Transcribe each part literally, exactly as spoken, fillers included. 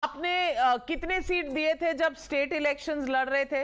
आपने uh, कितने seat दिए थे जब स्टेट इलेक्शंस लड़ रहे थे?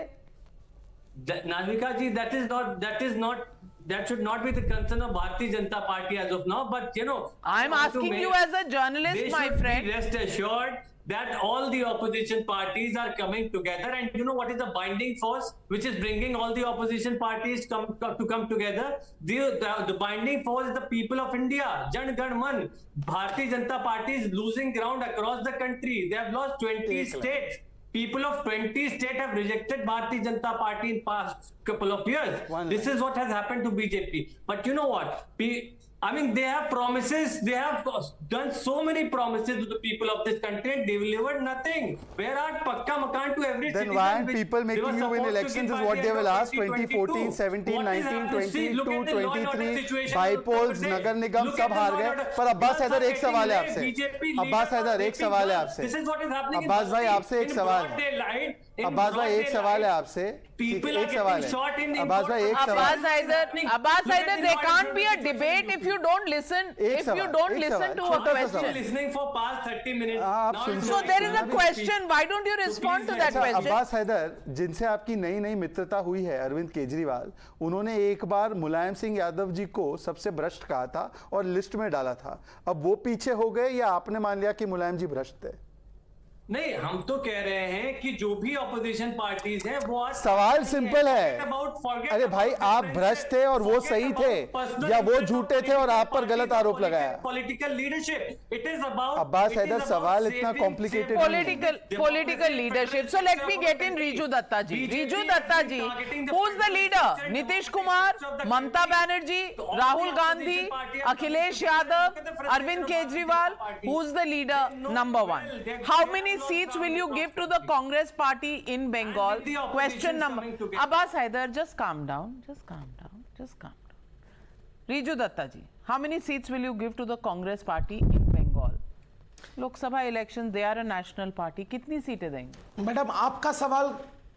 नाविका जी, that is not that is not that should not be the concern of Bharatiya Janata Party as of now. But you know, I'm asking make, you as a journalist, my friend. Rest assured that all the opposition parties are coming together, and you know what is the binding force which is bringing all the opposition parties come, to come together? The, the, the binding force is the people of India. Jan Gan Man. Bharatiya Janata Party is losing ground across the country. They have lost twenty states. People of twenty states have rejected Bharatiya Janata Party in past couple of years. One this is what has happened to B J P. But you know what? P I mean, they have promises. They have done so many promises to the people of this country and delivered nothing. Where are Pakka Makan to every then citizen? Then why aren't people making you win elections is what they will ask. twenty fourteen, seventeen, nineteen, twenty-two, twenty-three, bypolls, Nagar Nigam सब हार गए. पर अब्बास हैदर एक सवाल है आपसे. अब्बास हैदर एक सवाल है आपसे. अब्बास भाई आपसे एक सवाल है. अब्बास भाई एक सवाल है आपसे. एक सवाल है. अब्बास भाई एक सवाल. Abbas Haider, Abbas Haider, there can't be a debate if you don't listen. If you don't listen to a question. Listening for past thirty minutes. So there is a question. Why don't you respond to that question? Abbas Haider, जिनसे आपकी नई नई मित्रता हुई है, अरविंद केजरीवाल, उन्होंने एक बार मुलायम सिंह यादव जी को सबसे भ्रष्ट कहा था और लिस्ट में डाला था. अब वो पीछे हो गए या आपने मान लिया कि मुलायम जी भ्रष्ट थे? नहीं, हम तो कह रहे हैं कि जो भी ऑपोजिशन पार्टीज हैं वो आज सवाल सिंपल है. अरे भाई, आप भ्रष्ट थे और वो सही थे या वो झूठे थे और आप पर गलत आरोप लगाया? Political leadership. It is about Abbas Haider, सवाल इतना complicated. Political political leadership. So let me get in Riju Dutta ji. Riju Dutta ji, who is the leader? Nitish Kumar, Mamata Banerjee, Rahul Gandhi, Akhilesh Yadav, Arvind Kejriwal. Who is the leader number one? How many seats will you give to the Congress party in Bengal? Question number. Abbas Haider, just calm down. Just calm down. Just calm down. Riju Datta ji, how many seats will you give to the Congress party in Bengal? Lok Sabha elections, they are a national party. कितनी सीटें देंगे? Madam, आपका सवाल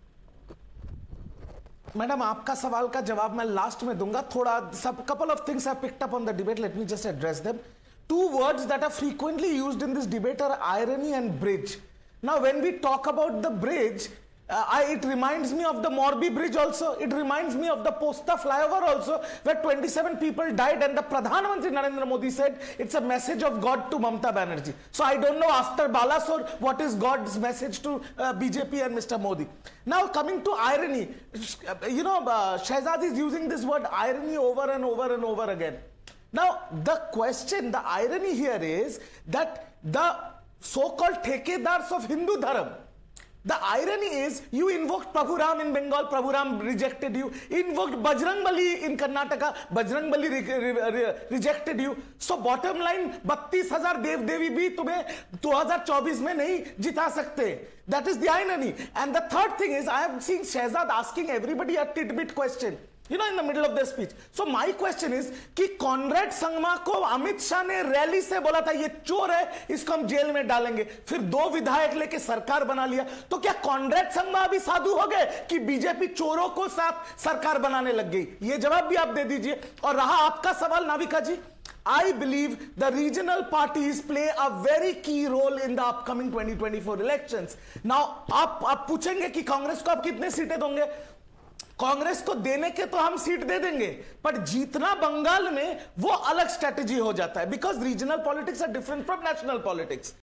madam आपका सवाल का जवाब मैं लास्ट में दूंगा. थोड़ा सब couple of things I picked up on the debate. Let me just address them. Two words that are frequently used in this debate are irony and bridge. Now, when we talk about the bridge, uh, I, it reminds me of the Morbi Bridge also. It reminds me of the Posta flyover also, where twenty-seven people died and the Pradhan Mantri Narendra Modi said it's a message of God to Mamta Banerjee. So I don't know after Balasore what is God's message to uh, B J P and Mister Modi. Now coming to irony, you know, uh, Shehzad is using this word irony over and over and over again. Now the question, the irony here is that the so-called Thekedars of Hindu Dharma, the irony is you invoked Prabhu Ram in Bengal, Prabhu Ram rejected you. Invoked Bajrang Bali in Karnataka, Bajrang Bali re re re rejected you. So bottom line, बत्तीस हजार देव देवी भी तुम्हें दो हज़ार चौबीस में नहीं जिता सकते. That is the irony. And the third thing is, I am seeing Shehzad asking everybody a tidbit question, you know, in the middle of their speech. So my question is कि कॉनरेड संगमा को अमित शाह ने रैली से बोला था ये चोर है, इसको हम जेल में डालेंगे. फिर दो विधायक लेके सरकार बना लिया. तो क्या कॉनरेड संगमा अभी साधु हो गए कि बीजेपी चोरों को साथ सरकार बनाने लग गई? ये जवाब भी आप दे दीजिए. और रहा आपका सवाल नाविका जी, I believe the regional parties play a very key role in the upcoming twenty twenty-four elections. Now आप आप पूछेंगे कि कांग्रेस को आप कितने सीटें दोगे? कांग्रेस को देने के तो हम सीट दे देंगे, पर जीतना बंगाल में वो अलग स्ट्रेटेजी हो जाता है, because regional politics are different from national politics.